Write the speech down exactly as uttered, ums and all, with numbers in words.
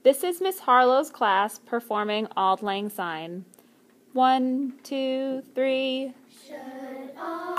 This is Miss Harlow's class performing Auld Lang Syne. One, two, three. Should